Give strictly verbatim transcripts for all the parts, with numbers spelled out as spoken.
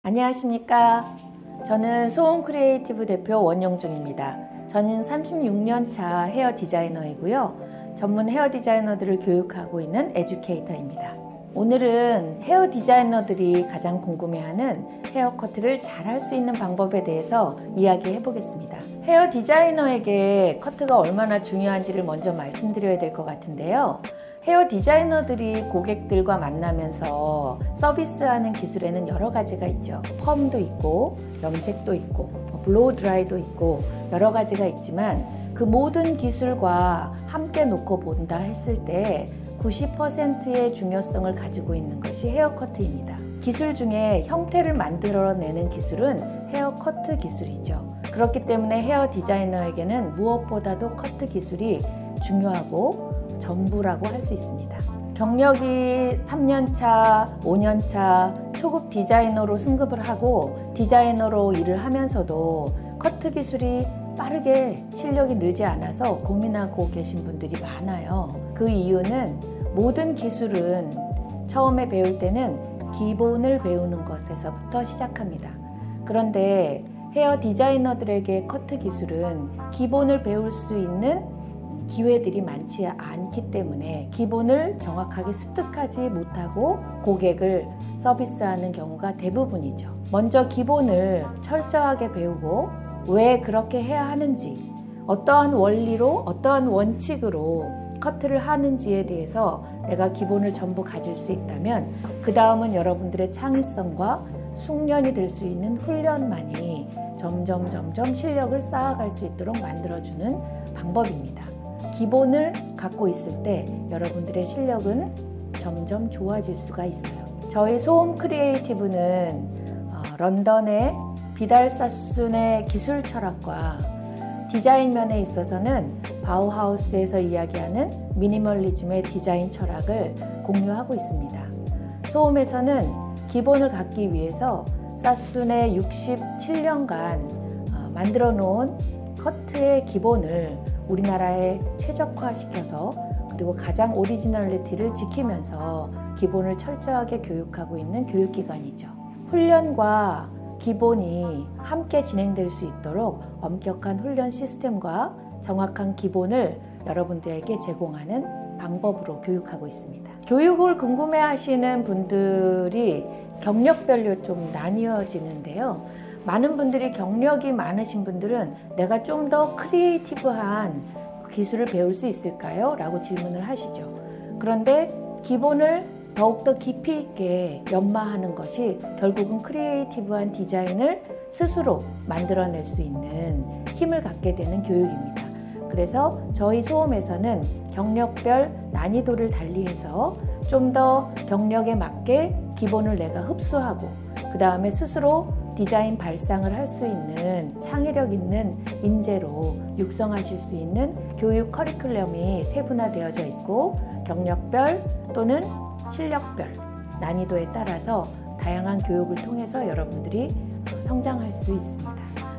안녕하십니까. 저는 소음 크리에이티브 대표 원영중입니다. 저는 삼십육 년 차 헤어 디자이너이고요. 전문 헤어 디자이너들을 교육하고 있는 에듀케이터입니다. 오늘은 헤어 디자이너들이 가장 궁금해하는 헤어 커트를 잘 할 수 있는 방법에 대해서 이야기해 보겠습니다. 헤어 디자이너에게 커트가 얼마나 중요한지를 먼저 말씀드려야 될 것 같은데요. 헤어 디자이너들이 고객들과 만나면서 서비스하는 기술에는 여러 가지가 있죠. 펌도 있고 염색도 있고 블로우 드라이도 있고 여러 가지가 있지만 그 모든 기술과 함께 놓고 본다 했을 때 구십 퍼센트의 중요성을 가지고 있는 것이 헤어 커트입니다. 기술 중에 형태를 만들어내는 기술은 헤어 커트 기술이죠. 그렇기 때문에 헤어 디자이너에게는 무엇보다도 커트 기술이 중요하고 전부라고 할 수 있습니다. 경력이 삼 년 차, 오 년 차 초급 디자이너로 승급을 하고 디자이너로 일을 하면서도 커트 기술이 빠르게 실력이 늘지 않아서 고민하고 계신 분들이 많아요. 그 이유는 모든 기술은 처음에 배울 때는 기본을 배우는 것에서부터 시작합니다. 그런데 헤어 디자이너들에게 커트 기술은 기본을 배울 수 있는 기회들이 많지 않기 때문에 기본을 정확하게 습득하지 못하고 고객을 서비스하는 경우가 대부분이죠. 먼저 기본을 철저하게 배우고 왜 그렇게 해야 하는지, 어떠한 원리로, 어떠한 원칙으로 커트를 하는지에 대해서 내가 기본을 전부 가질 수 있다면 그 다음은 여러분들의 창의성과 숙련이 될 수 있는 훈련만이 점점 점점 실력을 쌓아갈 수 있도록 만들어주는 방법입니다. 기본을 갖고 있을 때 여러분들의 실력은 점점 좋아질 수가 있어요. 저희 소음 크리에이티브는 어, 런던의 비달 사순의 기술 철학과 디자인 면에 있어서는 바우하우스에서 이야기하는 미니멀리즘의 디자인 철학을 공유하고 있습니다. 소음에서는 기본을 갖기 위해서 사순의 육십칠 년간 어, 만들어 놓은 커트의 기본을 우리나라에 최적화시켜서 그리고 가장 오리지널리티를 지키면서 기본을 철저하게 교육하고 있는 교육기관이죠. 훈련과 기본이 함께 진행될 수 있도록 엄격한 훈련 시스템과 정확한 기본을 여러분들에게 제공하는 방법으로 교육하고 있습니다. 교육을 궁금해 하시는 분들이 경력별로 좀 나뉘어지는데요. 많은 분들이 경력이 많으신 분들은 내가 좀 더 크리에이티브한 기술을 배울 수 있을까요? 라고 질문을 하시죠. 그런데 기본을 더욱더 깊이 있게 연마하는 것이 결국은 크리에이티브한 디자인을 스스로 만들어낼 수 있는 힘을 갖게 되는 교육입니다. 그래서 저희 소음에서는 경력별 난이도를 달리해서 좀 더 경력에 맞게 기본을 내가 흡수하고 그 다음에 스스로 디자인 발상을 할 수 있는 창의력 있는 인재로 육성하실 수 있는 교육 커리큘럼이 세분화되어져 있고 경력별 또는 실력별 난이도에 따라서 다양한 교육을 통해서 여러분들이 성장할 수 있습니다.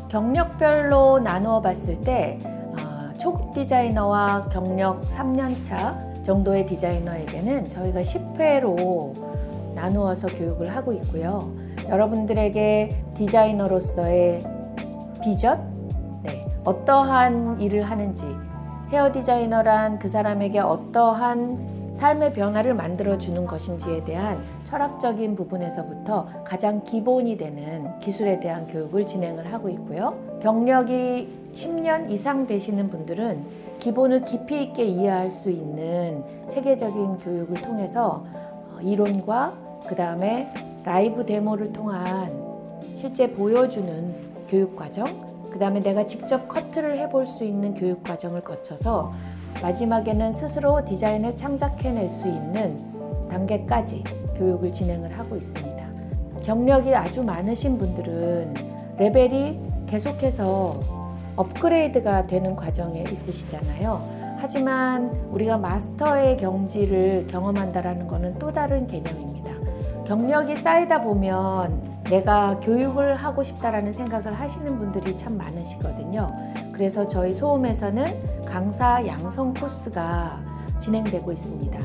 경력별로 나누어 봤을 때 초급 디자이너와 경력 삼 년 차 정도의 디자이너에게는 저희가 십 회로 나누어서 교육을 하고 있고요. 여러분들에게 디자이너로서의 비전, 네, 어떠한 일을 하는지, 헤어 디자이너란 그 사람에게 어떠한 삶의 변화를 만들어주는 것인지에 대한 철학적인 부분에서부터 가장 기본이 되는 기술에 대한 교육을 진행을 하고 있고요. 경력이 십 년 이상 되시는 분들은 기본을 깊이 있게 이해할 수 있는 체계적인 교육을 통해서 이론과 그 다음에 라이브 데모를 통한 실제 보여주는 교육과정, 그 다음에 내가 직접 커트를 해볼 수 있는 교육과정을 거쳐서 마지막에는 스스로 디자인을 창작해낼 수 있는 단계까지 교육을 진행을 하고 있습니다. 경력이 아주 많으신 분들은 레벨이 계속해서 업그레이드가 되는 과정에 있으시잖아요. 하지만 우리가 마스터의 경지를 경험한다는 것은 또 다른 개념입니다. 경력이 쌓이다 보면 내가 교육을 하고 싶다라는 생각을 하시는 분들이 참 많으시거든요. 그래서 저희 소음에서는 강사 양성 코스가 진행되고 있습니다.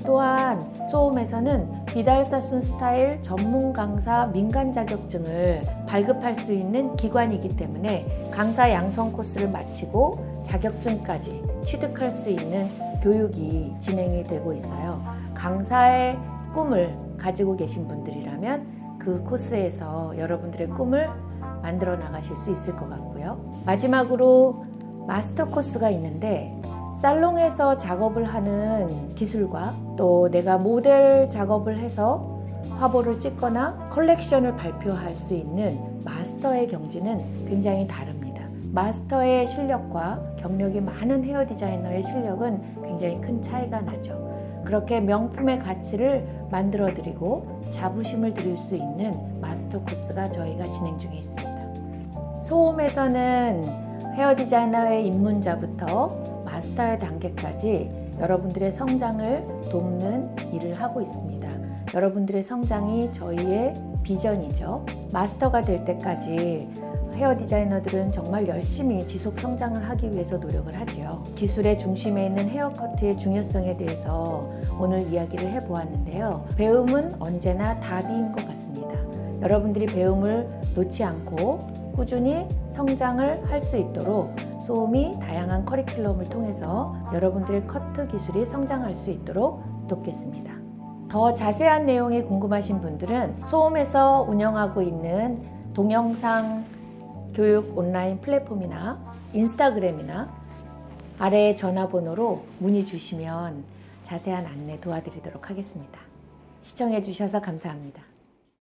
또한 소홈에서는 비달사순 스타일 전문 강사 민간 자격증을 발급할 수 있는 기관이기 때문에 강사 양성 코스를 마치고 자격증까지 취득할 수 있는 교육이 진행이 되고 있어요. 강사의 꿈을 가지고 계신 분들이라면 그 코스에서 여러분들의 꿈을 만들어 나가실 수 있을 것 같고요. 마지막으로 마스터 코스가 있는데 살롱에서 작업을 하는 기술과 또 내가 모델 작업을 해서 화보를 찍거나 컬렉션을 발표할 수 있는 마스터의 경지는 굉장히 다릅니다. 마스터의 실력과 경력이 많은 헤어 디자이너의 실력은 굉장히 큰 차이가 나죠. 그렇게 명품의 가치를 만들어 드리고 자부심을 드릴 수 있는 마스터 코스가 저희가 진행 중에 있습니다. 소홈에서는 헤어 디자이너의 입문자부터 마스터의 단계까지 여러분들의 성장을 돕는 일을 하고 있습니다. 여러분들의 성장이 저희의 비전이죠. 마스터가 될 때까지 헤어 디자이너들은 정말 열심히 지속 성장을 하기 위해서 노력을 하죠. 기술의 중심에 있는 헤어커트의 중요성에 대해서 오늘 이야기를 해보았는데요. 배움은 언제나 답인 것 같습니다. 여러분들이 배움을 놓지 않고 꾸준히 성장을 할 수 있도록 소홈이 다양한 커리큘럼을 통해서 여러분들의 커트 기술이 성장할 수 있도록 돕겠습니다. 더 자세한 내용이 궁금하신 분들은 소홈에서 운영하고 있는 동영상 교육 온라인 플랫폼이나 인스타그램이나 아래 전화번호로 문의 주시면 자세한 안내 도와드리도록 하겠습니다. 시청해 주셔서 감사합니다.